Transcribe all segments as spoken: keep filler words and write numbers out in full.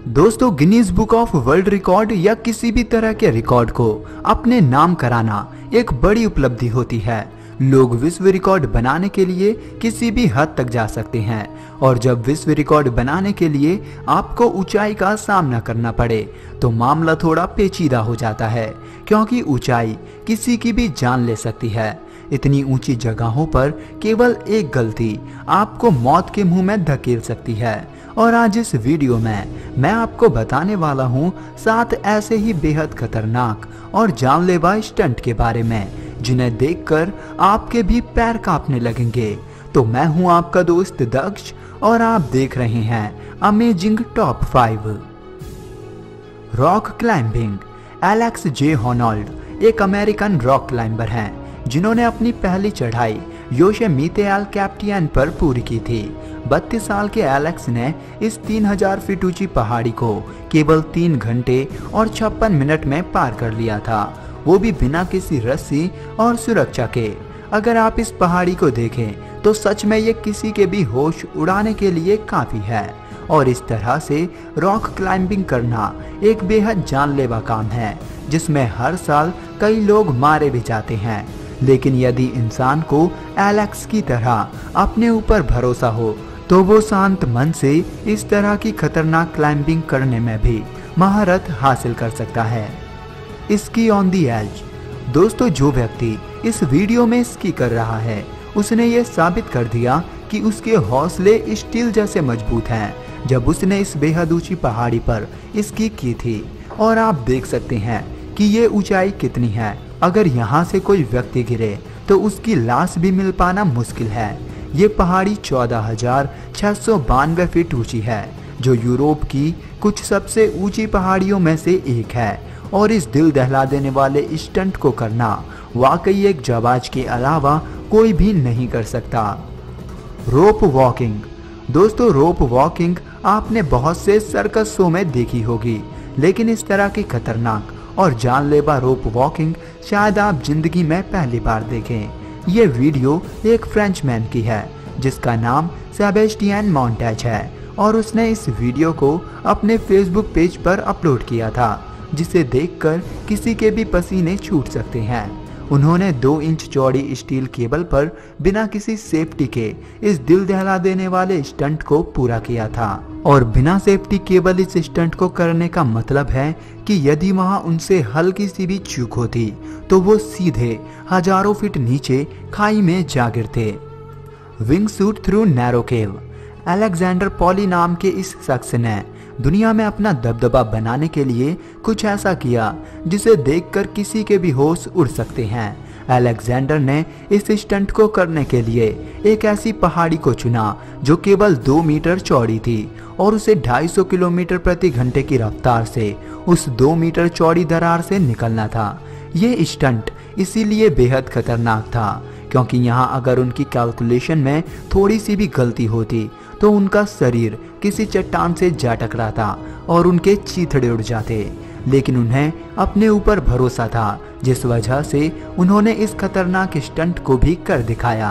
दोस्तों, Guinness book of world record या किसी भी तरह के रिकॉर्ड को अपने नाम कराना एक बड़ी उपलब्धि होती है। लोग विश्व रिकॉर्ड बनाने के लिए किसी भी हद तक जा सकते हैं, और जब विश्व रिकॉर्ड बनाने के लिए आपको ऊंचाई का सामना करना पड़े तो मामला थोड़ा पेचीदा हो जाता है, क्योंकि ऊंचाई किसी की भी जान ले सकती है। इतनी ऊंची जगहों पर केवल एक गलती आपको मौत के मुंह में धकेल सकती है। और आज इस वीडियो में मैं आपको बताने वाला हूँ सात ऐसे ही बेहद खतरनाक और जानलेवा स्टंट के बारे में जिन्हें देखकर आपके भी पैर कांपने लगेंगे। तो मैं हूँ आपका दोस्त दक्ष और आप देख रहे हैं amazing top five. Rock climbing. Alex J Honnold एक अमेरिकन रॉक क्लाइंबर हैं जिन्होंने अपनी पहली चढ़ाई योसेमिते एल कैपिटन पर पूरी की थी। बत्तीस साल के एलेक्स ने इस तीन हज़ार फीट ऊंची पहाड़ी को केवल तीन घंटे और छप्पन मिनट में पार कर लिया था, वो भी बिना किसी रस्सी और सुरक्षा के। अगर आप इस पहाड़ी को देखें तो सच में ये किसी के भी होश उड़ाने के लिए काफी है। और इस तरह से रॉक क्लाइंबिंग करना एक बेहद जानलेवा काम है जिसमें हर साल कई लोग मारे भी जाते हैं। लेकिन यदि इंसान को एलेक्स की तरह अपने ऊपर भरोसा हो तो वो शांत मन से इस तरह की खतरनाक क्लाइंबिंग करने में भी महारत हासिल कर सकता है। Ski on the edge. दोस्तों, जो व्यक्ति इस वीडियो में स्की कर रहा है उसने ये साबित कर दिया कि उसके हौसले स्टील जैसे मजबूत हैं जब उसने इस बेहद ऊंची पहाड़ी पर स्की की थी। और आप देख सकते हैं कि ये ऊंचाई कितनी है। अगर यहाँ से कोई व्यक्ति गिरे तो उसकी लाश भी मिल पाना मुश्किल है। ये पहाड़ी चौदह हजार छह सौ बानवे फीट ऊंची है, जो यूरोप की कुछ सबसे ऊंची पहाड़ियों में से एक है। और इस दिल दहला देने वाले स्टंट को करना वाकई एक जाबाज के अलावा कोई भी नहीं कर सकता। Rope walking. दोस्तों, रोप वॉकिंग आपने बहुत से सर्कस शो में देखी होगी, लेकिन इस तरह की खतरनाक और जानलेवा रोप वॉकिंग शायद आप जिंदगी में पहली बार देखें। ये वीडियो एक फ्रेंचमैन की है जिसका नाम सेबेस्टियन मॉन्टेज है, और उसने इस वीडियो को अपने फेसबुक पेज पर अपलोड किया था, जिसे देखकर किसी के भी पसीने छूट सकते हैं। उन्होंने दो इंच चौड़ी स्टील केबल पर बिना किसी सेफ्टी के इस दिल दहला देने वाले स्टंट को पूरा किया था। और बिना सेफ्टी केबल इस स्टंट को करने का मतलब है कि यदि वहां उनसे हल्की सी भी चूक होती तो वो सीधे हजारों फीट नीचे खाई में जा गिरते। Wing suit through narrow cave. Alexander Polli नाम के इस शख्स ने दुनिया में अपना दबदबा बनाने के लिए कुछ ऐसा किया जिसे देखकर किसी के भी होश उड़ सकते हैं। अलेक्जेंडर ने इस स्टंट को करने के लिए एक ऐसी पहाड़ी को चुना जो केवल दो मीटर चौड़ी थी, और उसे ढाई सौ किलोमीटर प्रति घंटे की रफ्तार से उस दो मीटर चौड़ी दरार से निकलना था। ये स्टंट इसीलिए बेहद खतरनाक था क्योंकि यहाँ अगर उनकी कैलकुलेशन में थोड़ी सी भी गलती होती तो उनका शरीर किसी चट्टान से जा टकराता और उनके चीथड़े उड़ जाते। लेकिन उन्हें अपने ऊपर भरोसा था, जिस वजह से उन्होंने इस खतरनाक स्टंट को भी कर दिखाया।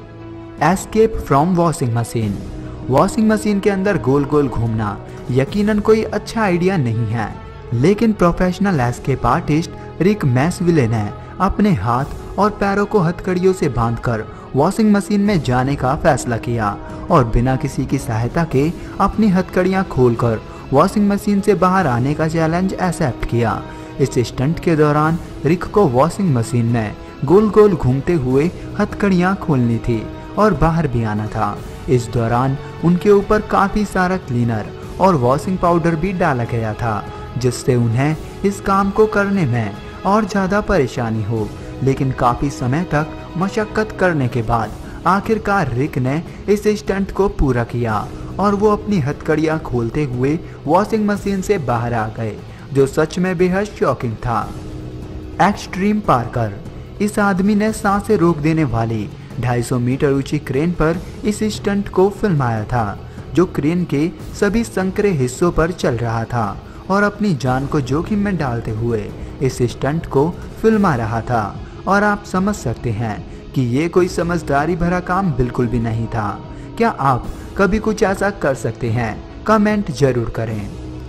Escape from washing machine. Washing machine के अंदर गोल गोल घूमना यकीनन कोई अच्छा आइडिया नहीं है, लेकिन professional escape artist Rick Maysville ने अपने हाथ और पैरों को हथकड़ियों से बांधकर वॉशिंग मशीन में जाने का फैसला किया और बिना किसी की सहायता के अपनी हथकड़ियां खोलकर वॉशिंग मशीन से बाहर आने का चैलेंज एक्सेप्ट किया। इस स्टंट के दौरान रिक को वॉशिंग मशीन में गोल गोल घूमते हुए हथकड़ियां खोलनी थी और बाहर भी आना था। इस दौरान उनके ऊपर काफी सारा क्लीनर और वॉशिंग पाउडर भी डाला गया था, जिससे उन्हें इस काम को करने में और ज्यादा परेशानी हो। लेकिन काफी समय तक मशक्कत करने के बाद आखिरकार रिक ने इस स्टंट को पूरा किया और वो अपनी हथकड़ियां खोलते हुए वॉशिंग मशीन से बाहर आ गए, जो सच में बेहद शॉकिंग था। Extreme parkour. इस आदमी ने सांसें रोक देने वाली ढाई सौ मीटर ऊंची क्रेन पर इस स्टंट को फिल्माया था, जो क्रेन के सभी संकरे हिस्सों पर चल रहा था और अपनी जान को जोखिम में डालते हुए इस स्टंट को फिल्मा रहा था। और आप समझ सकते हैं कि ये कोई समझदारी भरा काम बिल्कुल भी नहीं था। क्या आप कभी कुछ ऐसा कर सकते हैं? कमेंट जरूर करें।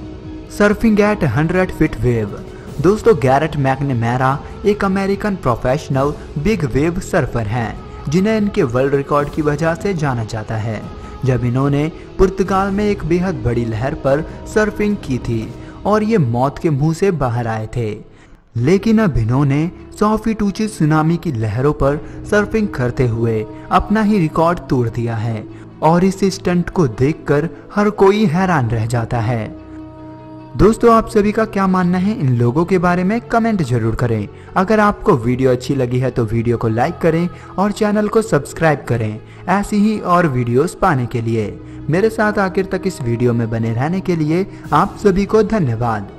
Surfing at hundred feet wave. दोस्तों, गैरेट मैकनमेरा एक American professional big wave surfer हैं, जिन्हें इनके वर्ल्ड रिकॉर्ड की वजह से जाना जाता है, जब इन्होंने पुर्तगाल में एक बेहद बड़ी लहर पर सर्फिंग की थी और ये मौत के मुंह से बाहर आए थे। लेकिन अब इन्होंने सौ फीट ऊंची सुनामी की लहरों पर सर्फिंग करते हुए अपना ही रिकॉर्ड तोड़ दिया है और इस स्टंट को देखकर हर कोई हैरान रह जाता है। दोस्तों, आप सभी का क्या मानना है इन लोगों के बारे में कमेंट जरूर करें। अगर आपको वीडियो अच्छी लगी है तो वीडियो को लाइक करें और चैनल को सब्सक्राइब करें ऐसी ही और वीडियोस पाने के लिए। मेरे साथ आखिर तक इस वीडियो में बने रहने के लिए आप सभी को धन्यवाद।